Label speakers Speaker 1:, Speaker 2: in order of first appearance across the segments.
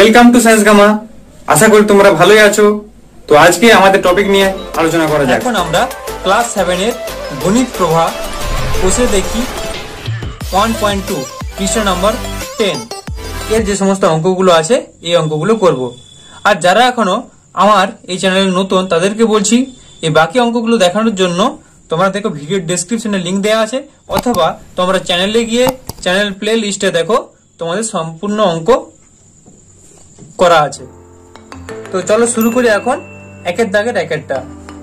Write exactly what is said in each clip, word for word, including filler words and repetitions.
Speaker 1: Welcome to science gamma. আশা করি তোমরা ভালোই আছো। তো আজকে আমাদের টপিক নিয়ে আলোচনা করা যাক।
Speaker 2: এখন আমরা ক্লাস সেভেন এর গণিত প্রভা বসে দেখি ওয়ান পয়েন্ট টু পৃষ্ঠ নম্বর টেন এর যে সমস্ত অঙ্কগুলো আছে এই অঙ্কগুলো করব। আর যারা এখনো আমার এই চ্যানেলে নতুন তাদেরকে বলছি এই বাকি অঙ্কগুলো দেখানোর জন্য তোমরা দেখো ভিডিওর ডেসক্রিপশনে লিংক দেওয়া আছে, অথবা তোমরা চ্যানেলে গিয়ে চ্যানেল প্লে লিস্টে দেখো তোমাদের সম্পূর্ণ অঙ্ক করা আছে। তো চলো শুরু করি এখন একের দাগের একেরটা।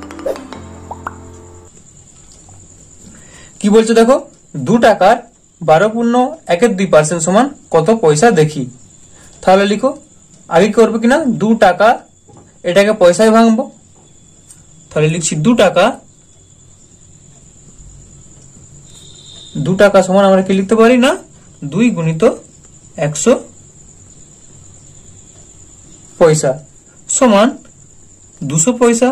Speaker 2: কি বলছে দেখো, দু টাকার বারো পূর্ণ একের দুই পার্সেন্ট সমান কত পয়সা দেখি। তাহলে লিখো, আগে করবো কিনা দু টাকা, এটাকে পয়সায় ভাঙবো। তাহলে লিখছি দু টাকা, দু টাকা সমান আমরা কি লিখতে পারি না, দুই গুণিত একশো পয়সা সমান দুশো পয়সা।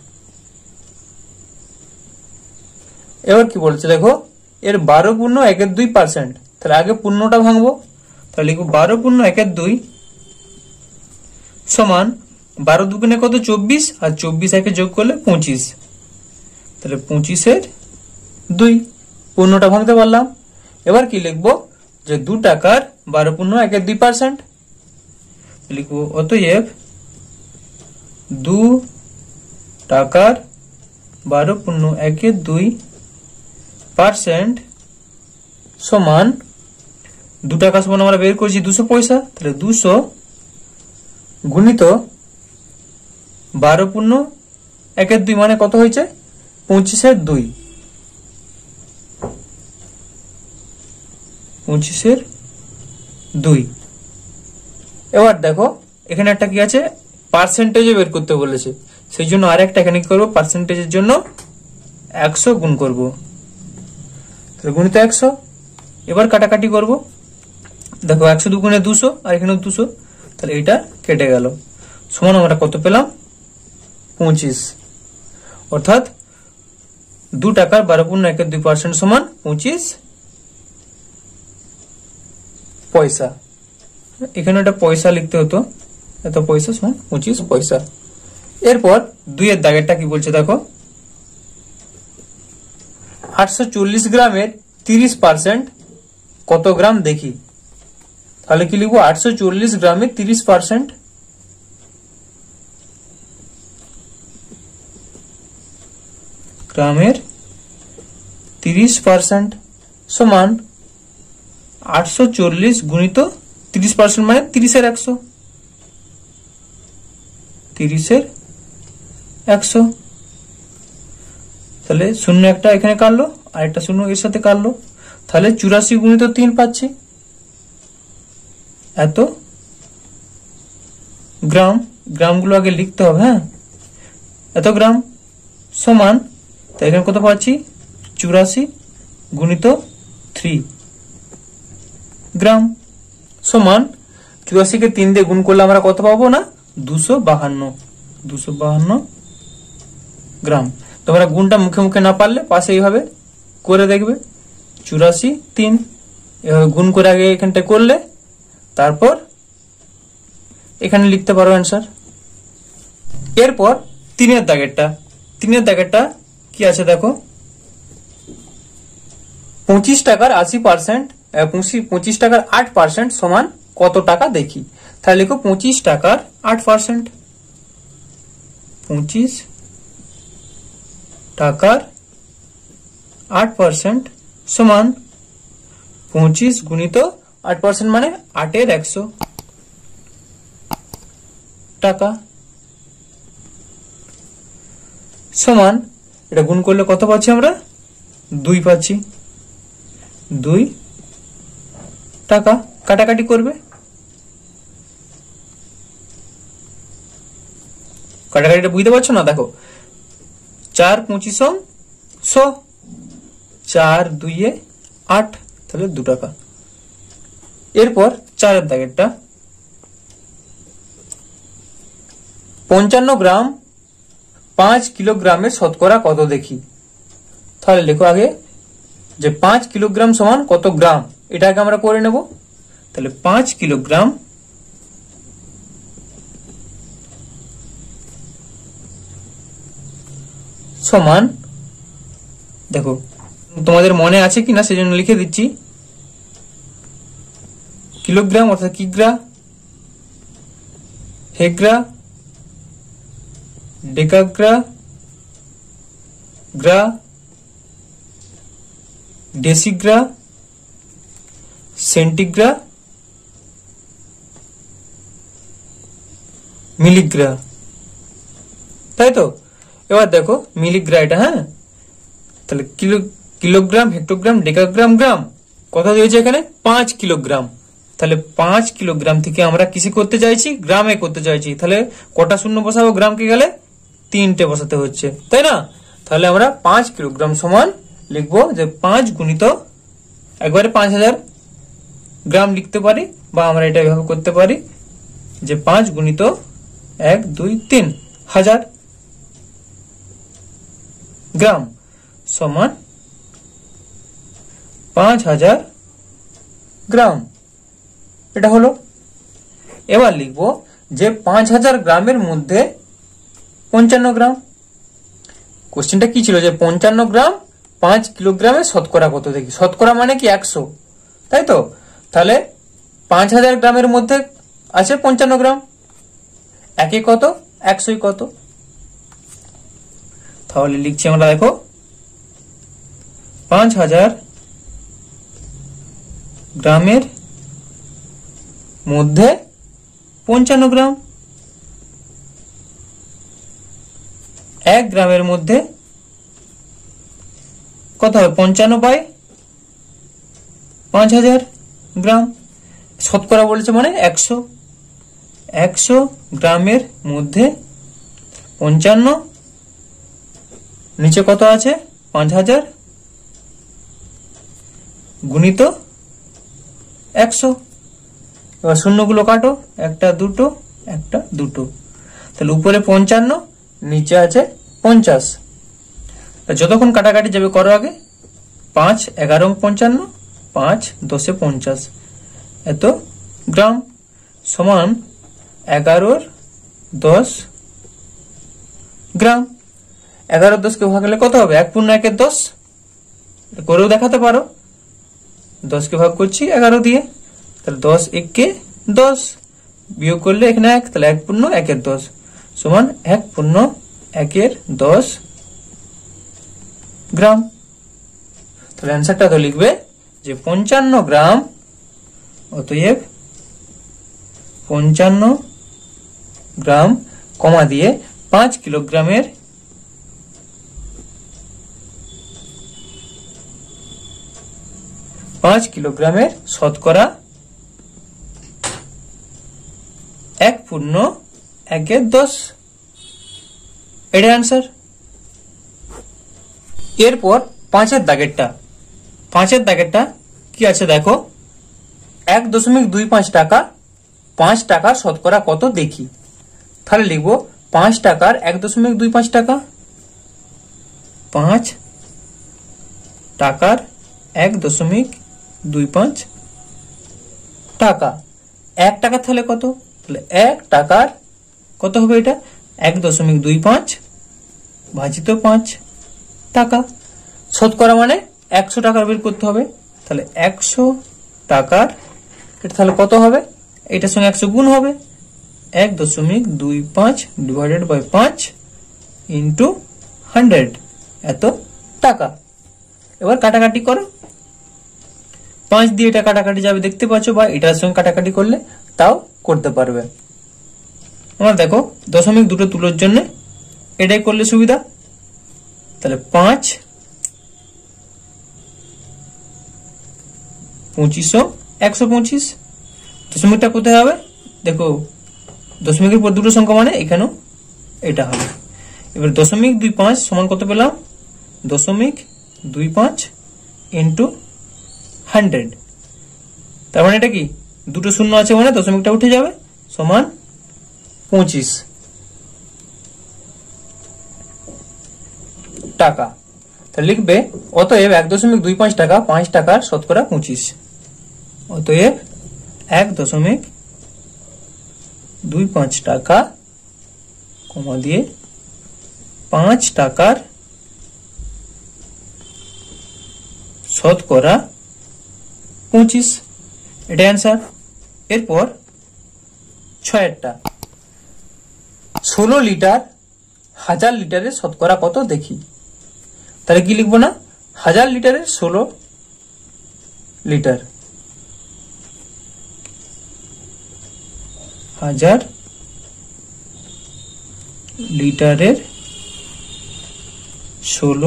Speaker 2: এবার কি বলছে দেখো, এর বারো পূর্ণ একের দুই পার্সেন্ট, তাহলে আগে পূর্ণটা ভাঙবো। তাহলে লিখবো বারো পূর্ণ একের দুই সমান বারো দুগুণে কত চব্বিশ, আর চব্বিশ একে যোগ করলে পঁচিশ, তাহলে পঁচিশের দুই, পূর্ণটা ভাঙতে পারলাম। এবার কি লিখবো, যে দু টাকার বারো পূর্ণ একের দুই পার্সেন্ট, লিখবো অতএব দু টাকার বারো পূর্ণ একের দুই পার্সেন্ট সমান, দু টাকা সমান আমরা বের করছি দুশো পয়সা, তাহলে দুশো গুণিত বারো পূর্ণ একের দুই মানে কত হয়েছে পঁচিশের দুই, পঁচিশের দুই। এবার দেখো এখানে একটা কি আছে, পার্সেন্টেজে বের করতে বলেছে, সেই জন্য আর একটা এখানে কি করবো, পার্সেন্টেজের জন্য একশো গুণ করবো, গুণিত একশো। এবার কাটাকাটি করব, দেখো একশো দুগুণে দুশো, আর এখানে দুশো, তাহলে এটা কেটে গেল, সমান আমরা কত পেলাম পঁচিশ। অর্থাৎ দু টাকার বারো পূর্ণ একের দুই পার্সেন্ট সমান পঁচিশ পয়সা। এখানে একটা পয়সা লিখতে হতো, এত পয়সা সমান পঁচিশ পয়সা। এরপর দুইয়ের দাগেরটা কি বলছে দেখো, আটশো চল্লিশ গ্রামের তিরিশ পার্সেন্ট কত গ্রাম দেখি। তাহলে কি লিখবো, আটশো চল্লিশ গ্রামের তিরিশ পার্সেন্ট, গ্রামের তিরিশ পার্সেন্ট সমান আটশো চল্লিশ গুণিত তিরিশ পার্সেন্ট মানে তিরিশের একশো, তিরিশের একশো। তাহলে শূন্য একটা এখানে কাটলো, আর একটা শূন্য এর সাথে কাটলো, তাহলে চুরাশি গুণিত তিন পাচ্ছি এত গ্রাম। গ্রামগুলো আগে লিখতে হবে, হ্যাঁ, এত গ্রাম সমান, তাই এখানে কত পাচ্ছি চুরাশি গুণিত থ্রি গ্রাম সমান, চুরাশি কে তিন দিয়ে গুণ করলে আমরা কত পাবো না দুশো বাহান্ন, দুশো বাহান্ন গ্রাম। তোমরা গুণটা মুখে মুখে না পারলে পাশে এইভাবে করে দেখবে, চুরাশি তিন, এভাবে গুণ করে আগে এখানটা করলে তারপর এখানে লিখতে পারো অ্যান্সার। এরপর তিনের দাগেরটা, তিনের দাগেরটা কি আছে দেখো, পঁচিশ টাকার আশি পার্সেন্ট, পঁচিশ টাকার আট পার্সেন্ট সমান কত টাকা দেখি। তাহলে লিখো পঁচিশ টাকার আট পার্সেন্ট, পঁচিশ টাকার আট পার্সেন্ট সমান পঁচিশ গুণিত আট পার্সেন্ট মানে আটের একশো টাকা সমান, এটা গুণ করলে কত পাচ্ছি আমরা দুই পাচ্ছি, দুই টাকা। কাটাকাটি করবে, কাটাকাটিটা বুঝতে পারছো না, দেখো চার পঁচিশ শো, চার দুইয়ে আট, তাহলে দু টাকা। এরপর চারের দাগেরটা, পঞ্চান্ন গ্রাম পাঁচ কিলোগ্রামের শতকরা কত দেখি। তাহলে লেখো আগে যে পাঁচ কিলোগ্রাম সমান কত গ্রাম, এটাকে আমরা করে নেব। তাহলে পাঁচ কিলোগ্রাম সমান, দেখো তোমাদের মনে আছে কিনা সেজন্য লিখে দিচ্ছি, কিলোগ্রাম অর্থাৎ কিগ্রা, হেগ্রা, ডেকাগ্রা, গ্রা, ডেসিগ্রা, সেন্টিগ্রা, মিলিগ্রা, তাই তো। এবার দেখো মিলিগ্রা এটা, হ্যাঁ, তাহলে kilo kilogram, hectogram, decagram, gram, কত দিয়েছে এখানে পাঁচ কিলোগ্রাম। তাহলে পাঁচ কিলোগ্রাম থেকে আমরা কিসে করতে চাইছি, গ্রামে করতে চাইছি। তাহলে কটা শূন্য বসাবো গ্রামকে গেলে, তিনটে বসাতে হচ্ছে, তাই না। তাহলে আমরা পাঁচ কিলোগ্রাম সমান লিখবো যে পাঁচ গুণিত একবারে পাঁচ হাজার গ্রাম লিখতে পারি, বা আমরা এটা এভাবে করতে পারি যে পাঁচ গুণিত এক দুই তিন হাজার গ্রাম সমান পাঁচ হাজার গ্রাম। এটা হলো। এবার লিখবো যে পাঁচ হাজার গ্রামের মধ্যে পঞ্চান্ন গ্রাম। কোশ্চেনটা কি ছিল যে পঞ্চান্ন গ্রাম পাঁচ কিলোগ্রামে শতকরা কত, দেখি শতকরা মানে কি একশো, তাই তো। তাহলে পাঁচ হাজার গ্রামের মধ্যে আছে পঞ্চান্ন গ্রাম, একে কত, একশোই কত। তাহলে লিখছি আমরা, দেখো পাঁচ হাজার গ্রামের মধ্যে পঞ্চান্ন গ্রাম, এক গ্রামের মধ্যে কত হবে, পঞ্চান্ন বাই পাঁচ হাজার গ্রাম। শতকরা বলেছে মানে একশো, একশো গ্রামের মধ্যে পঞ্চান্ন, নিচে কত আছে পাঁচ হাজার গুণিত একশো। এবার শূন্যগুলো কাটো, একটা দুটো একটা দুটো, তাহলে উপরে পঞ্চান্ন, নিচে আছে পঞ্চাশ। যতক্ষণ কাটাকাটি যাবে করো আগে, পাঁচ এগারো পঞ্চান্ন, পাঁচ দশে পঞ্চাশ, এত গ্রাম সমান এগারোর দশ গ্রাম। এগারো দশকে ভাগলে কত হবে, এক পূর্ণ একের দশ, করেও দেখাতে পারো। দশকে ভাগ করছি এগারো দিয়ে, তাহলে দশ একে দশ, বিয়োগ করলে এখানে এক, তাহলে এক পূর্ণ একের দশ সমান এক পূর্ণ একের দশ গ্রাম। তাহলে অ্যান্সারটা তো লিখবে যে পঞ্চান্ন গ্রাম, অতএব পঞ্চান্ন গ্রাম কমা দিয়ে পাঁচ কিলোগ্রামের পাঁচ কিলোগ্রামের শতকরা এক পূর্ণ একের দশ, এটা অ্যান্সার। এরপর পাঁচের দাগেরটা, পাঁচের দাগেরটা কি আছে দেখো, এক দশমিক দুই পাঁচ টাকা, পাঁচ টাকার শতকরা কত দেখি। তাহলে লিখবো পাঁচ টাকার এক দশমিক দুই পাঁচ টাকা, পাঁচ টাকার এক দশমিক দুই পাঁচ টাকা। এক টাকা তাহলে কত, তাহলে এক টাকার কত হবে, এটা এক দশমিক দুই পাঁচ ভাজিত পাঁচ টাকা। শতকরা মানে একশো টাকার বের করতে হবে, তাহলে একশো টাকার এটা তাহলে কত হবে, এটার সঙ্গে একশো গুণ হবে, এক দশমিক দুই পাঁচ ডিভাইডেড বাই পাঁচ ইন্টু হান্ড্রেড, এত টাকা। এবার কাটাকাটি করো, পাঁচ দিয়ে এটা কাটাকাটি যাবে দেখতে পাচ্ছ, বা এটার সঙ্গে কাটাকাটি করলে তাও করতে পারবে। আমার দেখো দশমিক দুটো তুলোর জন্য এটাই করলে সুবিধা। তাহলে পাঁচ পঁচিশশো একশো পঁচিশ, দশমিকটা কোথায় হবে দেখো, দশমিকের পর দুটো সংখ্যা মানে এখানেও এটা হবে। এবার দশমিক দুই পাঁচ সমান কত পেলাম, দশমিক দুই পাঁচ ইন্টু হান্ড্রেড, তার মানে এটা কি দুটো শূন্য আছে মানে দশমিকটা উঠে যাবে, সমান পঁচিশ টাকা। তাহলে লিখবে অতএব এক দশমিক দুই পাঁচ টাকা, পাঁচ টাকার শতকরা পঁচিশ, অতএব এক দশমিক দুই পাঁচ টাকা কমা দিয়ে পাঁচ টাকার শতকরা পঁচিশ, এটা অ্যান্সার। এরপর ছয়েরটা, ষোলো লিটার হাজার লিটারের শতকরা কত দেখি। তাহলে কি লিখবো না, হাজার লিটারের ষোলো লিটার, হাজার লিটারের ষোলো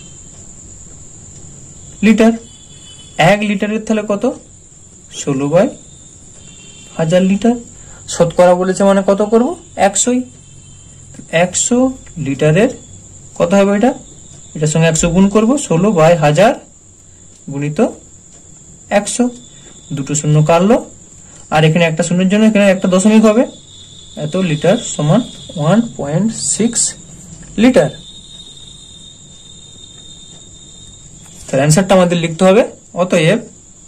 Speaker 2: লিটার। এক লিটারের তাহলে কত, ষোলো বাই হাজার লিটার। শতকরা বলেছে মানে কত করব, একশোই। একশো লিটারের কত হবে এটা, এটার সঙ্গে একশো গুণ করব, ষোলো বাই হাজার গুণিত একশো, দুটো শূন্য কাটলো, আর এখানে একটা শূন্যের জন্য এখানে একটা দশমিক হবে, এত লিটার সমান ওয়ান পয়েন্ট সিক্স লিটার। তাহলে অ্যান্সারটা আমাদের লিখতে হবে, অতএব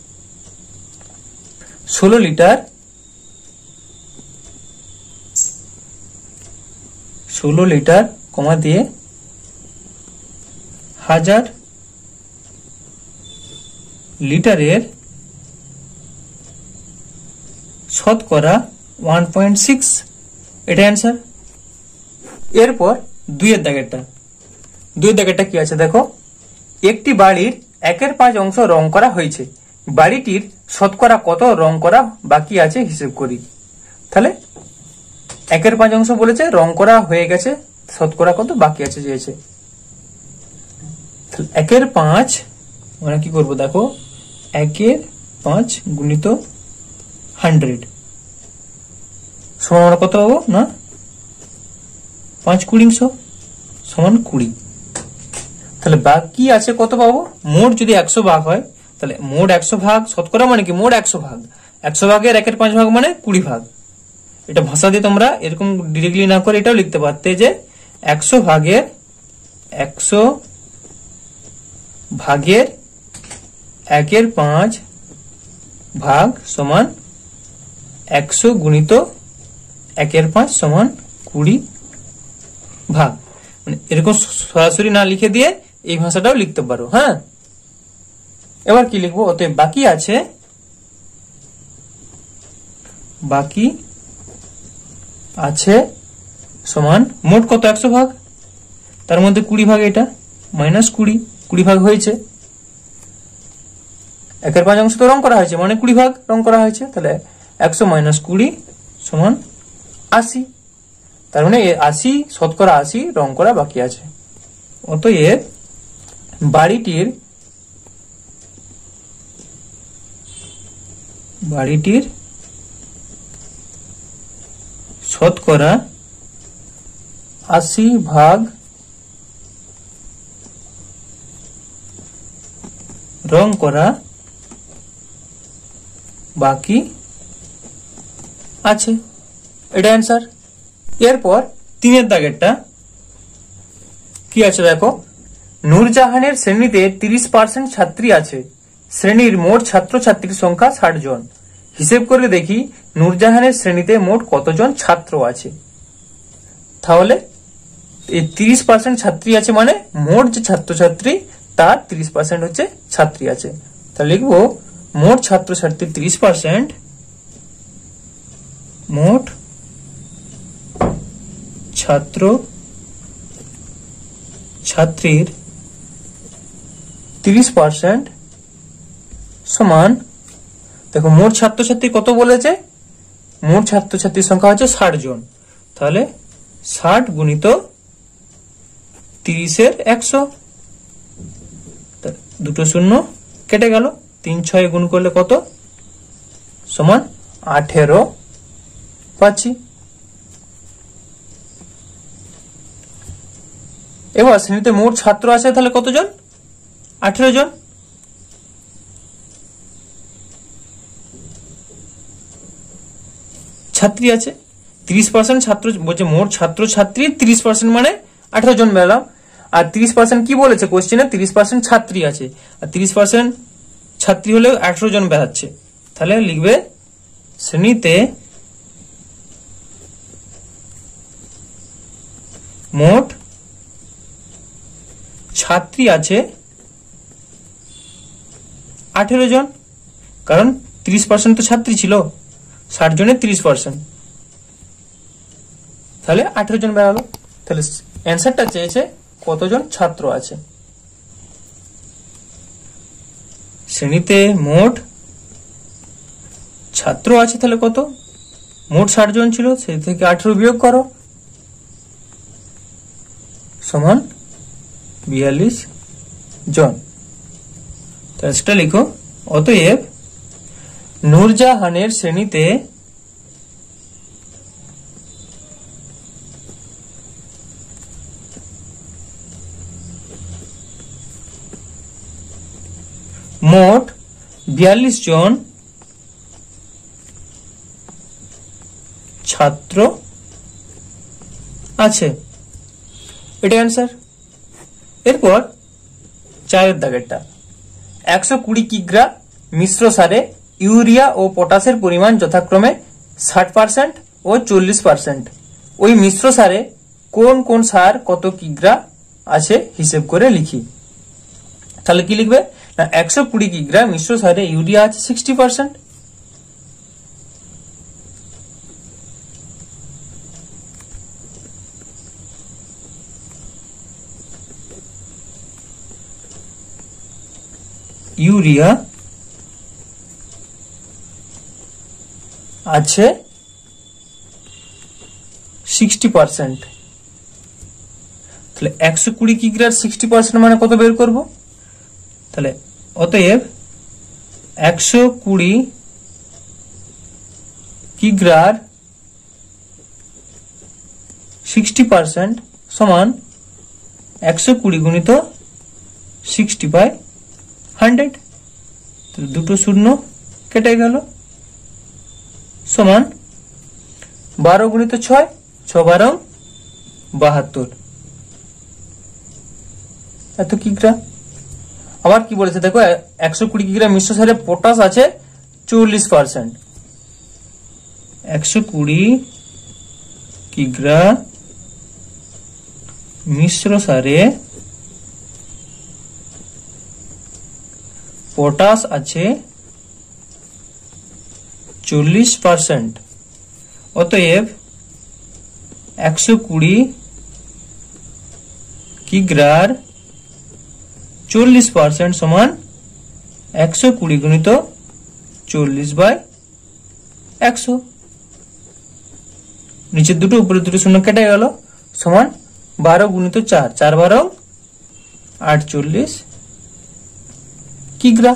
Speaker 2: ষোলো লিটার ষোলো লিটার কমা দিয়ে হাজার লিটারের শতকরা ওয়ান পয়েন্ট সিক্স, এটা অ্যান্সার। এরপর দুইয়ের দাগেরটা, দুইয়ের দাগেরটা কি আছে দেখো, একটি বাড়ির একের পাঁচ অংশ রং করা হয়েছে, বাড়িটির শতকরা কত রং করা বাকি আছে হিসেব করি। তাহলে একের পাঁচ অংশ বলেছে, রং করা হয়ে গেছে, শতকরা কত বাকি আছে চেয়েছে। একের পাঁচ মানে কি করবো দেখো, একের পাঁচ গুণিত হান্ড্রেড সমান আমরা কত পাবো না, পাঁচ কুড়িংশ সমান কুড়ি। তাহলে বাকি আছে কত পাবো, মোট যদি একশো ভাগ হয় তাহলে মোট একশো ভাগ শতকরা মানে কি মোট একশো ভাগ, একশো ভাগের একের পাঁচ ভাগ মানে কুড়ি ভাগ। এটা ভাষা দিয়ে তোমরা এরকম ডিরেক্টলি না করে এটাও লিখতে পারতে যে একশো ভাগের একশো ভাগের একের পাঁচ ভাগ সমান একশো গুণিত একের পাঁচ সমান কুড়ি ভাগ। মানে এরকম সরাসরি না লিখে দিয়ে এই ভাষাটাও লিখতে পারো। হ্যাঁ, এবার কি লিখবো, অতএব বাকি আছে, বাকি আছে সমান মোট কত একশো ভাগ, তার মধ্যে কুড়ি ভাগ, এটা মাইনাস কুড়ি, কুড়ি ভাগ হয়েছে, একের পাঁচ অংশ তো রং করা হয়েছে মানে কুড়ি ভাগ রং করা হয়েছে, তাহলে একশো মাইনাস কুড়ি সমান আশি। তার মানে আশি শতকরা আশি রং করা বাকি আছে। অতএব বাড়িটির বাড়িটির শতকরা আশি ভাগ রং করা বাকি আছে, এটা অ্যান্সার। এরপর তিনের দাগেরটা কি আছে দেখো, নূরজাহানের শ্রেণীতে তিরিশ পার্সেন্ট ছাত্রী আছে, শ্রেণীর মোট ছাত্রছাত্রীর সংখ্যা ষাট জন, হিসেব করে দেখি নূরজাহানের শ্রেণীতে মোট কতজন ছাত্র আছে। তাহলে এই তিরিশ পার্সেন্ট ছাত্রী আছে মানে মোট যে ছাত্রছাত্রী তার তিরিশ পার্সেন্ট হচ্ছে ছাত্রী আছে। তাহলে লিখবো মোট ছাত্রছাত্রী তিরিশ পার্সেন্ট, মোট ছাত্র ছাত্রীর তিরিশ পার্সেন্ট সমান, দেখো মোট ছাত্রছাত্রী কত বলেছে, মোট ছাত্রছাত্রীর সংখ্যা হচ্ছে ষাট জন, তাহলে ষাট গুণিত তিরিশের একশো, দুটো শূন্য কেটে গেল, তিন ছয় গুণ করলে কত সমান আঠেরো পাচ্ছি। এবার শ্রেণীতে মোট ছাত্র আছে তাহলে কতজন, আঠেরো জন, ছাত্রী আছে তিরিশ পার্সেন্ট ছাত্র বলছে, মোট ছাত্র ছাত্রী তিরিশ পার্সেন্ট মানে আঠেরো জন পেলাম, আর তিরিশ পার্সেন্ট কি বলেছে কোশ্চেনে, তিরিশ পার্সেন্ট ছাত্রী আছে, আর তিরিশ পার্সেন্ট ছাত্রী হলে আঠেরো জন বেড়াচ্ছে, তাহলে লিখবে শ্রেণীতে মোট ছাত্রী আছে আঠেরো জন, কারণ ত্রিশ পার্সেন্ট তো ছাত্রী ছিল, ষাট জনের ত্রিশ পার্সেন্ট, তাহলে আঠেরো জন বেরালো। তাহলে অ্যান্সারটা চেয়েছে কতজন ছাত্র আছে। শ্রেণীতে মোট ছাত্র আছে তাহলে কত, মোট ষাট জন ছিল, সেই থেকে আঠেরো বিয়োগ করো, সমান বিয়াল্লিশ জন। তাহলে সেটা লিখো, অতএব নূরজাহানের শ্রেণীতে মোট বিয়াল্লিশ জন ছাত্র আছে, এটা অ্যান্সার। এরপর চারের দাগেরটা, একশো কুড়ি কিগ্রা মিশ্র সারে ইউরিয়া ও পটাশের পরিমাণ যথাক্রমে ষাট পার্সেন্ট ও চল্লিশ পার্সেন্ট। ওই মিশ্র সারে কোন কোন সার কত কিগ্রা আছে হিসেব করে লিখি। তাহলে কি লিখবে না, একশো কুড়ি কিগ্রা মিশ্র সারে ইউরিয়া আছে সিক্সটি পার্সেন্ট, ইউরিয়া আছে সিক্সটি পার্সেন্ট। তাহলে একশো কুড়ি কিগ্রার সিক্সটি পার্সেন্ট মানে কত বের করব। তাহলে অতএব একশো কুড়ি কিগ্রার সিক্সটি পার্সেন্ট সমান একশো কুড়ি গুণিত সিক্সটি বাই হান্ড্রেড। দুটো শূন্য কেটে গেল, সমান বারো গুণিত ছয়, ছ বারো বাহাত্তর, এত কিগ্রা। আবার কি বলেছে দেখো, একশো কুড়ি কিগ্রা মিশ্র সারে পটাশ আছে চল্লিশ পার্সেন্ট, একশো কুড়ি কিগ্রা মিশ্র সারে পটাশ আছে চল্লিশ পার্সেন্ট। অতএব একশো কুড়ি কিগ্রার চল্লিশ পার্সেন্ট সমান একশো কুড়ি গুণিত চল্লিশ বাই একশো। নিচের দুটো উপরে দুটো শূন্য কেটে গেল, সমান বারো গুণিত চার, চার বারো আটচল্লিশ কিগ্রা।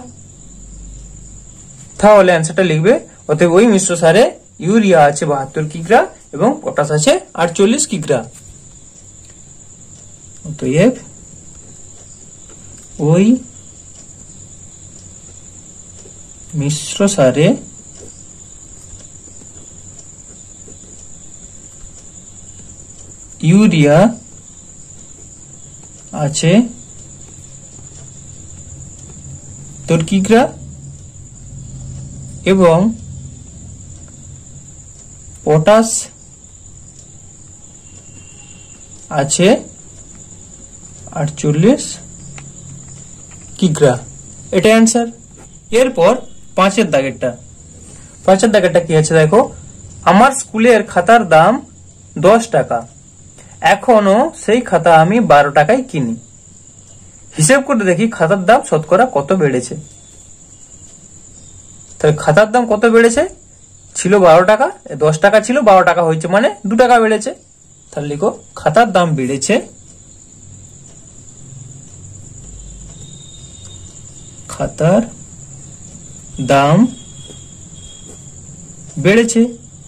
Speaker 2: তাহলে অ্যান্সারটা লিখবে, অতএব ওই মিশ্র সারে ইউরিয়া আছে বাহাত্তর কিগ্রা এবং পটাশ আছে আটচল্লিশ কিগ্রা। অতএব ওই মিশ্র সারে ইউরিয়া আছে তোর কিগ্রা এবং পটাশ আছে আটচল্লিশ কিগ্রা, এটা অ্যান্সার। এরপর পাঁচের দাগেরটা, পাঁচের দাগেরটা কি আছে দেখো, আমার স্কুলের খাতার দাম দশ টাকা, এখনো সেই খাতা আমি বারো টাকায় কিনি, হিসেব করে দেখি খাতার দাম শতকরা কত বেড়েছে। তাহলে খাতার দাম কত বেড়েছে, ছিল বারো টাকা, দশ টাকা ছিল, বারো টাকা হয়েছে মানে দু টাকা বেড়েছে। তাহলে লিখো খাতার দাম বেড়েছে, খাতার দাম বেড়েছে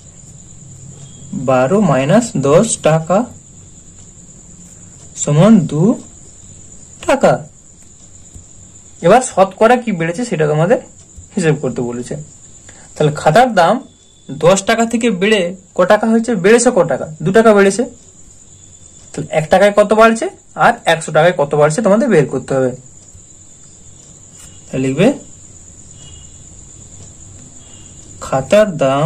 Speaker 2: বারো মাইনাস দশ টাকা সমান দু টাকা। এবার শতকরা কি বেড়েছে সেটা তোমাদের হিসেব করতে বলেছে। তাহলে খাতার দাম দশ টাকা থেকে বেড়ে ক টাকা হয়েছে, বেড়েছে ক টাকা, দু টাকা বেড়েছে। তাহলে এক টাকায় কত বাড়ছে আর একশো টাকায় কত বাড়ছে তোমাদের বের করতে হবে। তাহলে লিখবে খাতার দাম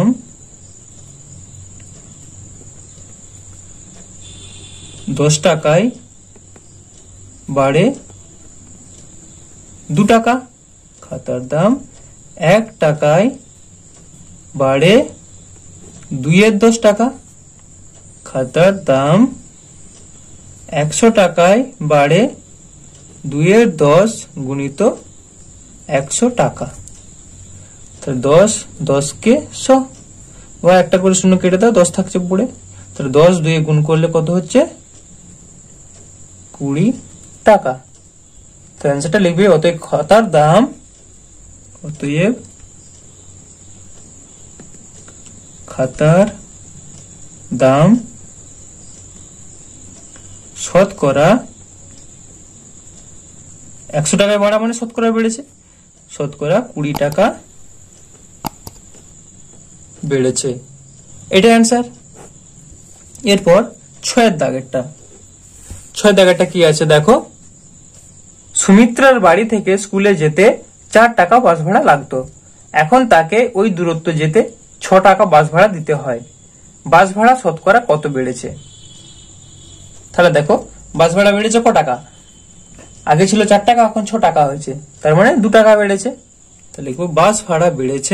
Speaker 2: দশ টাকায় বাড়ে দু টাকা, খাতার দাম এক টাকায় বাড়ে দুইয়ের দশ টাকা। খাতার দাম একশো টাকায় বাড়ে দুইয়ের দশ গুণিত একশো টাকা। তাহলে দশ দশ কে শ, বা একটা করে শূন্য কেটে দাও, দশ থাকছে পড়ে। তাহলে দশ দুয়ে গুণ করলে কত হচ্ছে? কুড়ি টাকা। তো অ্যান্সারটা লিখবে অতএব খাতার দাম, অতএব খাতার দাম শতকরা একশো টাকায় বাড়া মানে শতকরা বেড়েছে, শতকরা কুড়ি টাকা বেড়েছে। এটা অ্যান্সার। এরপর ছয়ের দাগেরটা, ছয়ের দাগেরটা কি আছে দেখো। সুমিত্রার বাড়ি থেকে স্কুলে যেতে চার টাকা বাস ভাড়া লাগতো, এখন তাকে ওই দূরত্ব যেতে ছ টাকা বাস ভাড়া দিতে হয়। বাস ভাড়া শতকরা কত বেড়েছে? তাহলে দেখো বাস ভাড়া বেড়েছে ক টাকা? আগে ছিল চার টাকা, এখন ছ টাকা হয়েছে, তার মানে দু টাকা বেড়েছে। তাহলে লিখবো বাস ভাড়া বেড়েছে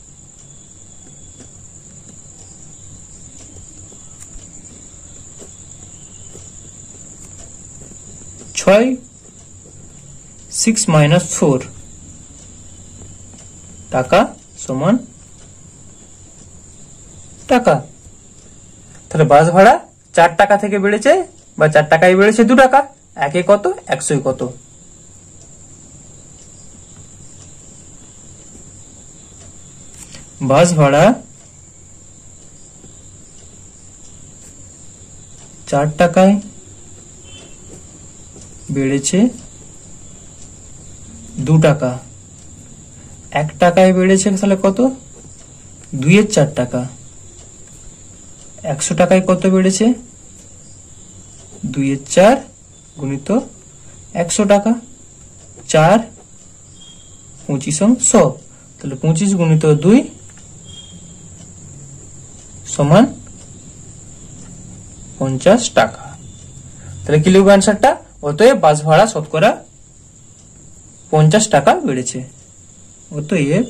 Speaker 2: ছয় সিক্স মাইনাস ফোর টাকা সমান টাকা। তাহলে বাস ভাড়া চার টাকা থেকে বেড়েছে, বা চার টাকায় বেড়েছে দু টাকা, একে কত? একশোই কত? বাস ভাড়া চার টাকায় বেড়েছে দু টাকা, এক টাকায় বেড়েছে তাহলে কত? দুইয়ের চার টাকা। একশো টাকায় কত বেড়েছে? দুইয়ের চার গুণিত একশো টাকা। চার পঁচিশ শ, তাহলে পঁচিশ গুণিত দুই সমান পঞ্চাশ টাকা। তাহলে কি লিখবো অ্যান্সারটা? অতএব বাস ভাড়া শতকরা পঞ্চাশ টাকা বেড়েছে। অতএব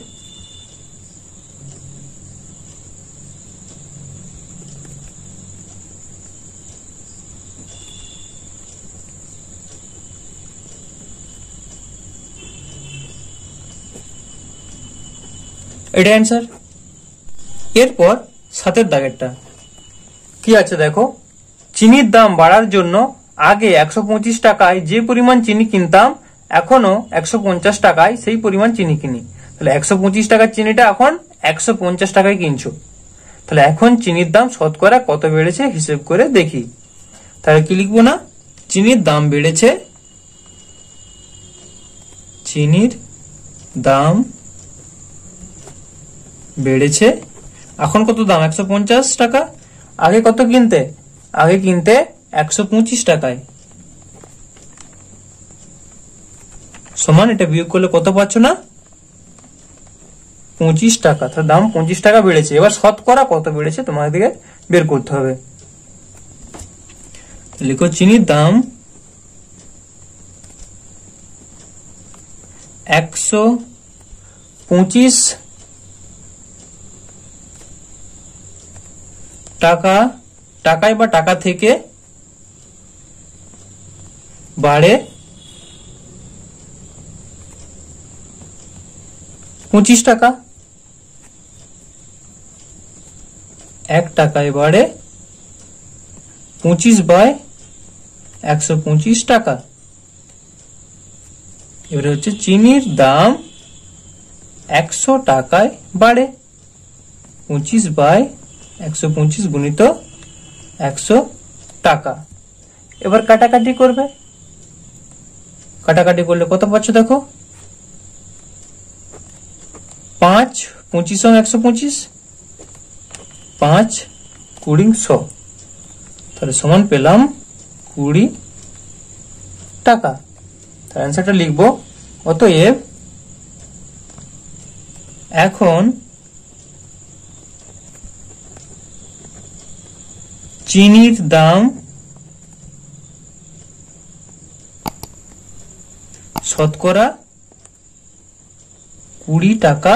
Speaker 2: এটা অ্যান্সার। এরপর সাতের দাগেরটা কি আছে দেখো। চিনির দাম বাড়ার জন্য আগে একশো পঁচিশ টাকায় যে পরিমাণ চিনি কিনতাম, এখনো একশো পঞ্চাশ টাকায় সেই পরিমাণ চিনি কিনি। তাহলে একশো পঁচিশ টাকার চিনিটা এখন একশো পঞ্চাশ টাকায় কিনছো, তাহলে এখন চিনির দাম শতকরা কত বেড়েছে হিসেব করে দেখি। তাহলে কি লিখবো না, চিনির দাম বেড়েছে, চিনির দাম বেড়েছে, এখন কত দাম? একশো পঞ্চাশ টাকা। আগে কত কিনতে? আগে কিনতে একশো পঁচিশ টাকায়, সমান এটা বিয়োগ করলে কত পাচ্ছ না? পঁচিশ টাকা। তার দাম পঁচিশ টাকা বেড়েছে। এবার শতকরা কত বেড়েছে তোমাদেরকে বের করতে হবে। লিখো চিনির দাম একশো পঁচিশ টাকা, টাকায় বা টাকা থেকে বাড়ে পঁচিশ টাকা। এক টাকায় বাড়ে পঁচিশ বাই একশো পঁচিশ টাকা। এবারে হচ্ছে চিনির দাম একশো টাকায় বাড়ে, পঁচিশ বাই একশো পঁচিশ গুণিত একশো টাকা। এবার কাটাকাটি করবে, কাটাকাটি করলে কত পাচ্ছ দেখো। পাঁচ পঁচিশ একশো পঁচিশ, পাঁচ কুড়ি শো, তাহলে সমান পেলাম কুড়ি টাকা। তার অ্যান্সারটা লিখবো। অতএব এখন চিনির দাম শতকরা কুড়ি টাকা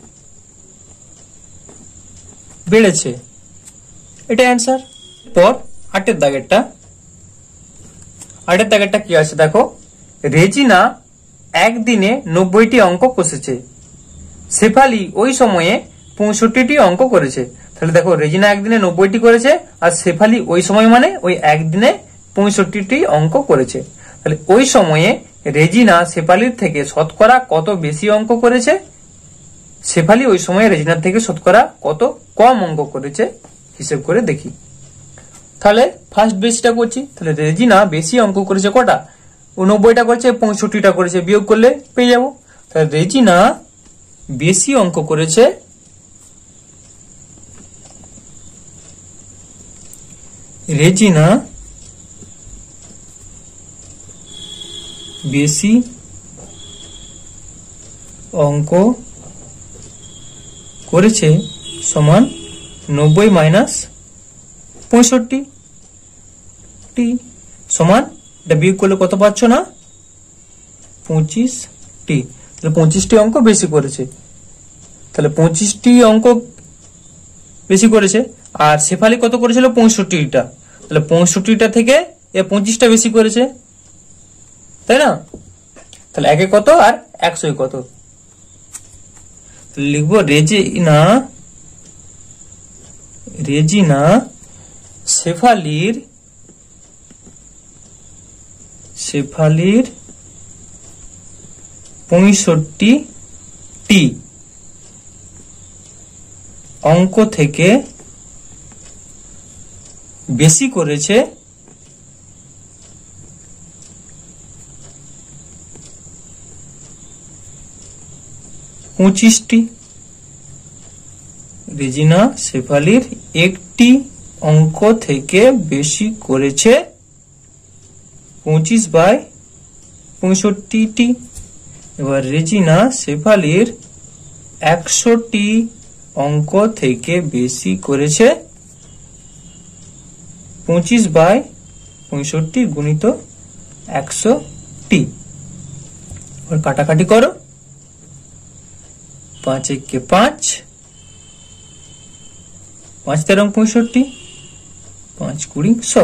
Speaker 2: বেড়েছে। এটা অ্যান্সার। পর আটের দাগেরটা, আটের দাগেরটা কি আছে দেখো, রেজিনা একদিনে নব্বইটি অঙ্ক কষেছে, শেফালি ওই সময়ে পঁয়ষট্টিটি অঙ্ক করেছে। তাহলে দেখো রেজিনা একদিনে নব্বইটি করেছে আর শেফালি ওই সময় মানে ওই একদিনে পঁয়ষট্টিটি অঙ্ক করেছে। তাহলে ওই সময়ে রেজিনা শেফালির থেকে শতকরা কত বেশি অঙ্ক করেছে, শেফালি ওই সময়ে রেজিনার থেকে শতকরা কত কম অঙ্ক করেছে, হিসেব করে দেখি। তাহলে ফার্স্ট বেশিটা করছি। তাহলে রেজিনা বেশি অঙ্ক করেছে কটা, ও নব্বইটা করেছে, পঁয়ষট্টিটা করেছে, বিয়োগ করলে পেয়ে যাবো। তাহলে রেজিনা বেশি অঙ্ক করেছে রেজিনা বেশি অঙ্ক করেছে সমান নব্বই মাইনাস পঁয়ষট্টি টি সমান, এটা বিয়োগ করলে কত পাচ্ছ না, পঁচিশ টি। তাহলে পঁচিশটি অঙ্ক বেশি করেছে। তাহলে পঁচিশটি অঙ্ক বেশি করেছে আর শেফালি কত করেছিল, পঁয়ষট্টিটা। তাহলে পঁয়ষট্টিটা থেকে এ পঁচিশটা বেশি করেছে, তাই না? তাহলে একে কত আর একশোই কত, লিখবো রেজিনা রেজিনা শেফালির শেফালির পঁয়ষট্টি টি অঙ্ক থেকে বেশি করেছে পঁচিশটি। রেজিনা শেফালির একটি অঙ্ক থেকে বেশি করেছে পঁচিশ বাই পঁয়ষট্টি। এবার রেজিনা শেফালির একশোটি অঙ্ক থেকে বেশি করেছে পঁচিশ বাই পঁয়ষট্টি গুণিত একশো টি। কাটাকাটি করো, পাঁচ একে পাঁচ, পাঁচ তেরো পঁয়ষট্টি, পাঁচ কুড়ি শো।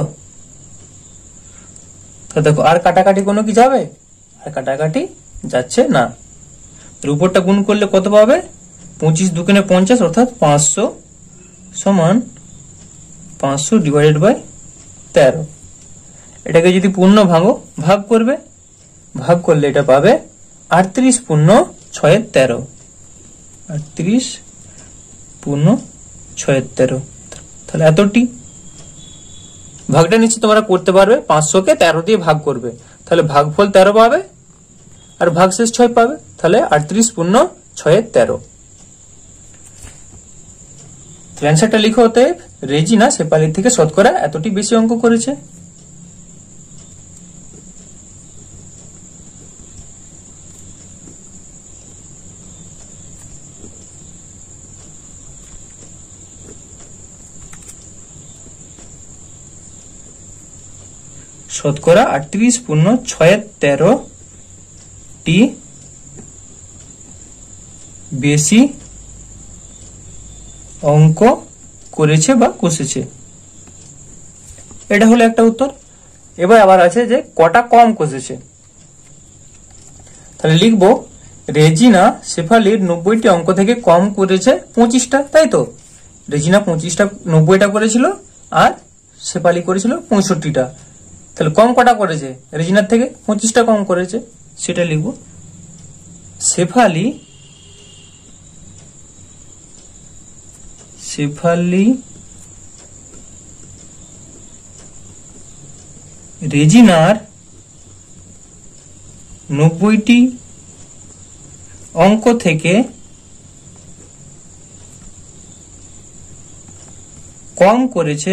Speaker 2: দেখো আর কাটাকাটি কোনো কি যাবে, আর কাটাকাটি যাচ্ছে না। উপরটা গুণ করলে কত পাবে, পঁচিশ দুগুণে পঞ্চাশ অর্থাৎ পাঁচশো সমান পাঁচশো ডিভাইডেড বাই তেরো। এটাকে যদি পূর্ণ ভাঙো, ভাগ করবে, ভাগ করলে এটা পাবে আটত্রিশ পূর্ণ ছয়ের তেরো, আটত্রিশ পূর্ণ ছয়ের তেরো। তাহলে এতটি ভাগটা নিচে তোমরা করতে পারবে, পাঁচশোকে তেরো দিয়ে ভাগ করবে, তাহলে ভাগফল তেরো পাবে আর ভাগশেষ ছয় পাবে। তাহলে আটত্রিশ পূর্ণ ছয়ের তেরো। অ্যান্সারটা লিখো, অতএব রেজিনা শেফালির থেকে শতকরা এতটি বেশি অঙ্ক করেছে। শতকরা আটত্রিশ পূর্ণ ছয়ের তেরো টি বেশি অঙ্ক করেছে বা কষেছে। এটা হলো একটা উত্তর। এবার আবার আছে যে কটা কম কষেছে। তাহলে লিখবো রেজিনা শেফালির নব্বইটি অঙ্ক থেকে কম করেছে পঁচিশটা, তাই তো? রেজিনা পঁচিশটা নব্বইটা করেছিল আর শেফালি করেছিল পঁয়ষট্টিটা। তাহলে কম কটা করেছে, রেজিনার থেকে পঁচিশটা কম করেছে, সেটা লিখবো। শেফালি শেফালি রেজিনার নব্বইটি অঙ্ক থেকে কম করেছে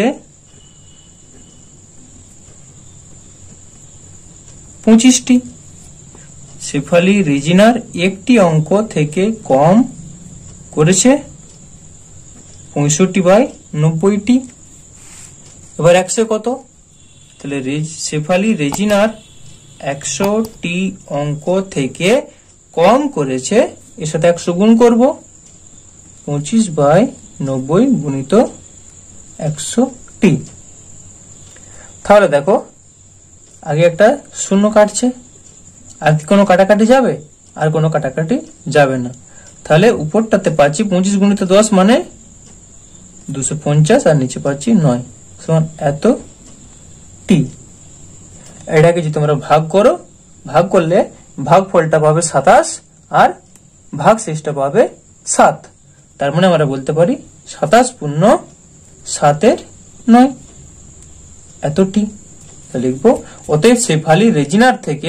Speaker 2: পঁচিশটি। শেফালি রেজিনার একটি অঙ্ক থেকে কম করেছে পঁয়ষট্টি বাই নব্বইটি। এবার একশো কত, তাহলে শেফালি রেজিনার একশোটি অঙ্ক থেকে কম করেছে এর সাথে একশো গুণ করব, পঁচিশ বাই নব্বই গুণিত একশো টি। তাহলে দেখো আগে একটা শূন্য কাটছে, আর কি কোনো কাটাকাটি যাবে? আর কোনো কাটাকাটি যাবে না। তাহলে উপরটাতে পাচ্ছি পঁচিশ গুণিত দশ মানে দুশো পঞ্চাশ, আর নিচে পাচ্ছি নয় সমান এত টি। এটাকে যদি তোমরা ভাগ করো, ভাগ করলে ভাগফলটা পাবে সাতাশ আর ভাগ শেষটা পাবে সাত। তার মানে আমরা বলতে পারি সাতাশ পূর্ণ সাতের নয় এত টি। লিখবো অতএব শেফালি রেজিনার থেকে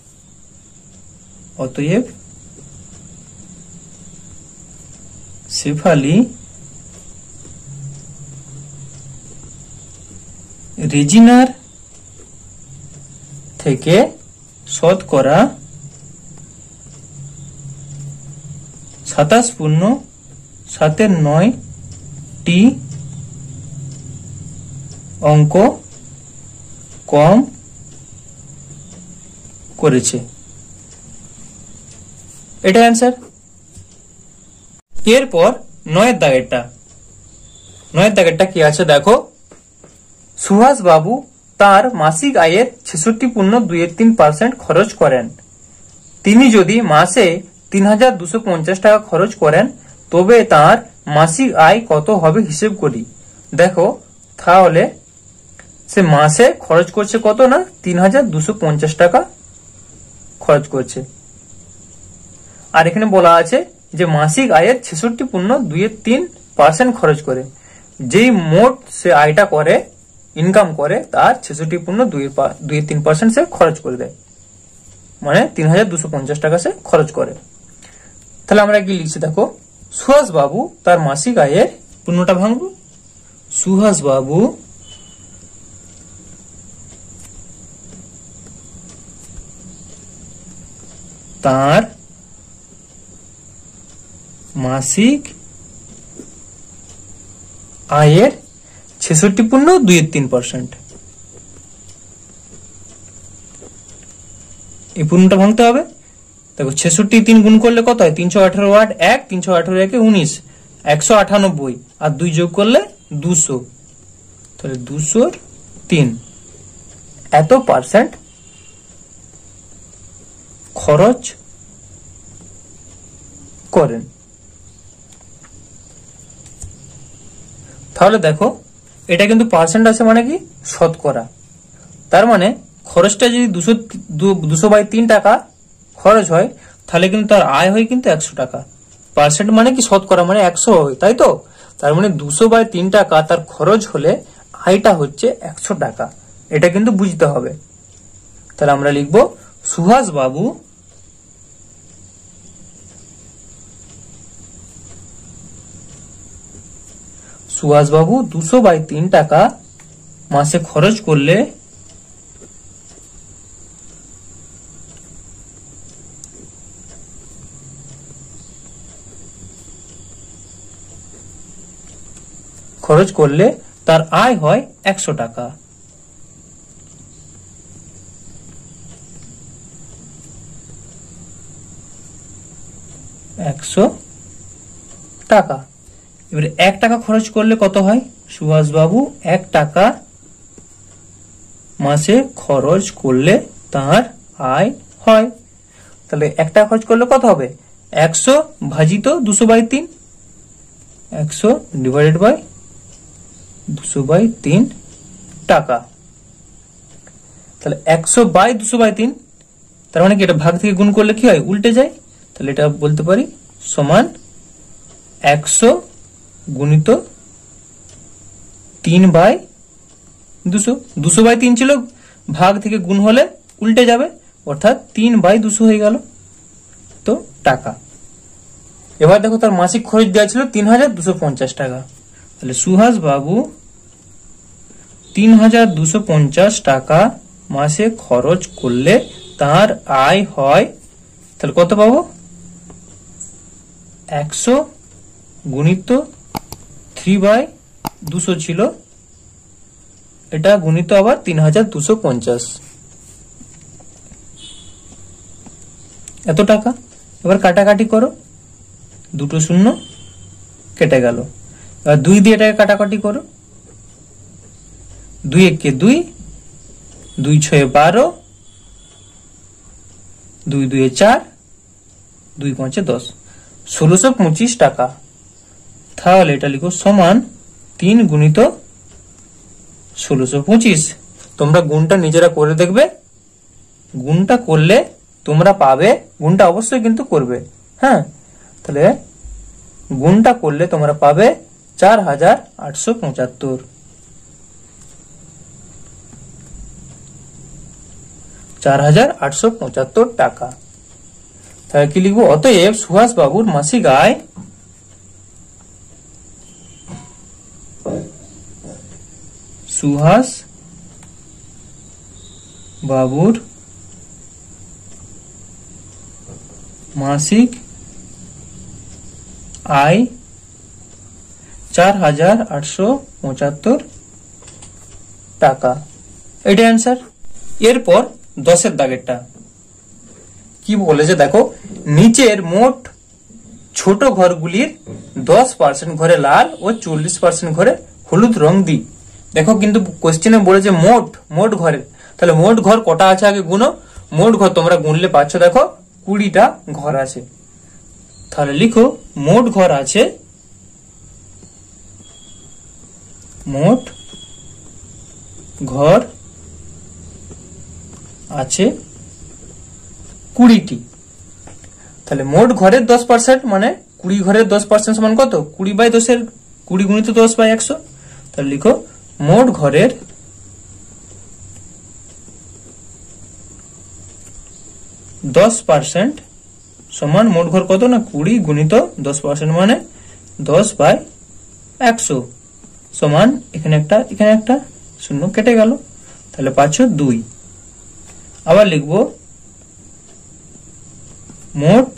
Speaker 2: অতএব শেফালি রেজিনার থেকে শতকরা সাতাশ পূর্ণ সাতের নয় টি অঙ্ক কম করেছে। এটা অ্যান্সার। এরপর নয়ের দাগেরটা, নয়ের দাগেরটা কি আছে দেখো। সুভাষ বাবু তার মাসিক আয়ের ছেষট্টি পূর্ণ দুইয়ের তিন পার্সেন্ট খরচ করেন। তিনি যদি মাসে তিন হাজার দুশো পঞ্চাশ টাকা খরচ করেন তবে তার মাসিক আয় কত হবে হিসেব করি। দেখো তাহলে সে মাসে খরচ করছে কত না তিন হাজার দুশো পঞ্চাশ টাকা খরচ করছে, আর এখানে বলা আছে যে মাসিক আয়ের ছেষট্টি পূর্ণ দুইয়ের তিন পার্সেন্ট খরচ করে। যেই মোট সে আয়টা করে ইনকাম করে তার ছেষট্টি পূর্ণ দুইয়ের তিন পার্সেন্ট সে খরচ করে দেয়, মানে তিন হাজার দুশো পঞ্চাশ টাকা সে খরচ করে। তাহলে আমরা কি লিখছি দেখো, সুহাস বাবু তার মাসিক আয়ের পূর্ণটা ভাঙবো, সুহাস বাবু তার মাসিক আয়ের ছেষট্টি পূর্ণ দুই তিন পার্সেন্ট, এই পূর্ণটা ভাঙতে হবে। দেখো ছেষট্টি তিন গুণ করলে কত হয়, তিনশো আঠারো আট এক, তিনশো আঠারো একে উনিশ, একশো আটানব্বই, আর দুই যোগ করলে দুশো, তাহলে দুশোর তিন এত পার্সেন্ট খরচ করেন। তাহলে দেখো এটা কিন্তু পার্সেন্ট আছে মানে কি শতকরা, তার মানে খরচটা যদি দুশো দুশো বাই তিন টাকা খরচ হয় তাহলে কিন্তু তার আয় হয় কিন্তু একশো টাকা। পার্সেন্ট মানে কি শতকরা মানে একশো হয়, তাই তো? তার মানে দুশো বাই তিন টাকা তার খরচ হলে আয়টা হচ্ছে একশো টাকা, এটা কিন্তু বুঝতে হবে। তাহলে আমরা লিখবো সুহাস বাবু সুহাস বাবু দুশো বাই তিন টাকা মাসে খরচ করলে খরচ করলে তার আয় হয় একশো টাকা। একশো টাকা। এবারে এক টাকা খরচ করলে কত হয়, সুভাষ বাবু এক টাকা মাসে খরচ করলে তার আয় হয়। তাহলে এক টাকা খরচ করলে কত হবে, একশো ভাজিত দুশো বাই তিন, একশো ডিভাইডেড বাই দুশো বাই তিন টাকা। তাহলে একশো বাই দুশো বাই তিন, তার মানে কি এটা ভাগ থেকে গুণ করলে কি হয়, উল্টে যায়। তাহলে এটা বলতে পারি সমান একশো গুণিত তিন বাই দুশো। দুশো বাই তিন ছিল, ভাগ থেকে গুণ হলে উল্টে যাবে, অর্থাৎ তিন বাই দুশো হয়ে গেল তো টাকা। এবার দেখো তার মাসিক খরচ দেওয়া ছিল তিন হাজার দুশো পঞ্চাশ টাকা। তাহলে সুহাস বাবু তিন হাজার দুশো পঞ্চাশ টাকা মাসে খরচ করলে তার আয় হয়, তাহলে কত পাবো, একশো গুণিত থ্রি বাই দুশো ছিল, এটা গুণিত আবার তিন হাজার দুশো পঞ্চাশ, এত টাকা। এবার কাটাকাটি করো, দুটো শূন্য কেটে গেল। এবার দুই দিয়ে এটাকে কাটাকাটি করো, দুই একে দুই, দুই ছয়ে বারো, দুই দুয়ে চার, দুই পাঁচে দশ, ষোলোশো পঁচিশ টাকা। তাহলে এটা লিখো সমান তিন গুণিত ষোলোশো পঁচিশ। তোমরা গুণটা নিজেরা করে দেখবে, গুণটা করলে তোমরা পাবে, গুণটা অবশ্যই কিন্তু করবে, হ্যাঁ। তাহলে গুণটা করলে তোমরা পাবে চার হাজার আটশো পঁচাত্তর। চার হাজার আটশো পঁচাত্তর টাকা। তাহলে কি লিখবো? অতএব সুভাষ বাবুর মাসিক আয় সুহাস বাবুর মাসিক আয় চার হাজার আটশো পঁচাত্তর টাকা। এটা অ্যান্সার। এরপর দশের দাগেরটা কি বলেছে দেখো, নিচের মোট ছোট ঘরগুলির দশ পার্সেন্ট ঘরে লাল ও চল্লিশ পার্সেন্ট ঘরে হলুদ রং দিই। দেখো কিন্তু কোশ্চেনে বলেছে মোট মোট ঘরের, তাহলে মোট ঘর কটা আছে আগে গুনো। মোট ঘর তোমরা গুনলে পাচ্ছ দেখো কুড়িটা ঘর আছে। তাহলে লিখো মোট ঘর আছে, মোট ঘর আছে কুড়িটি। তাহলে মোট ঘরের দশ পার্সেন্ট মানে কুড়ি ঘরের দশ পার্সেন্ট সমান কত? কুড়ি বাই দশের কুড়ি গুণিত দশ বাই একশো। তাহলে লিখো মোট ঘরের দশ পার্সেন্ট সমান মোট ঘর কত না কুড়ি গুণিত দশ পার্সেন্ট মানে দশ বাই একশো সমান এখানে একটা এখানে একটা শূন্য কেটে গেল, তাহলে পাচ্ছ দুই। আবার লিখব মোট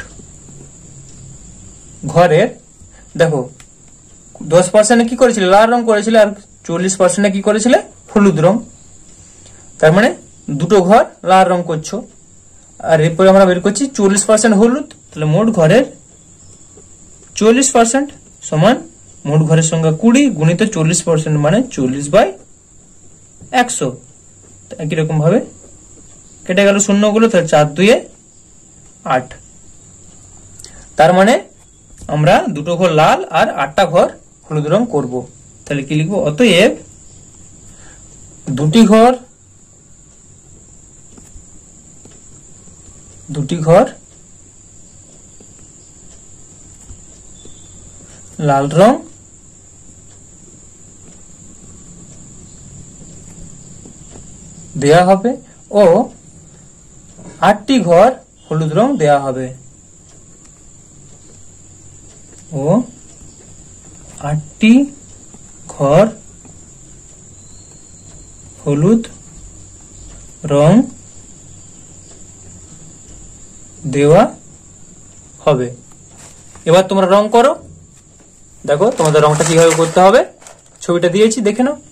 Speaker 2: ঘরের, দেখো দশ পার্সেন্টে কি করেছিল? লাল রং করেছিল, আর চল্লিশ পার্সেন্টে কি করেছিল? হলুদ রং। তার মানে দুটো ঘর লাল রং করছো, আর এরপরে আমরা বের করছি চল্লিশ পার্সেন্ট হলুদ। তাহলে মোট ঘরের চল্লিশ পার্সেন্ট সমান মোট ঘরের সংখ্যা কুড়ি গুণিত চল্লিশ পার্সেন্ট মানে চল্লিশ বাই একশো। একই রকম ভাবে কেটে গেল শূন্যগুলো, তাহলে চার দুয়ে আট। তার মানে আমরা দুটো ঘর লাল আর আটটা ঘর হলুদ রং করব। তাহলে কি লিখবো? অতএব দুটি ঘর দুটি ঘর লাল রং দেয়া হবে ও আটটি ঘর হলুদ রং দেয়া হবে ও আটটি ঘর হলুদ রং দেওয়া হবে। এবার তোমরা রং করো, দেখো তোমাদের রংটা কিভাবে করতে হবে, ছবিটা দিয়েছি দেখে নাও।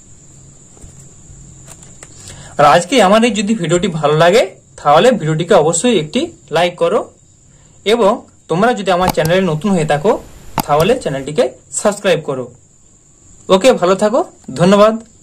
Speaker 2: আর আজকে আমার এই যদি ভিডিওটি ভালো লাগে তাহলে ভিডিওটিকে অবশ্যই একটি লাইক করো, এবং তোমরা যদি আমার চ্যানেলে নতুন হয়ে থাকো তাহলে চ্যানেলটিকে সাবস্ক্রাইব করো। ওকে, ভালো থাকো, ধন্যবাদ।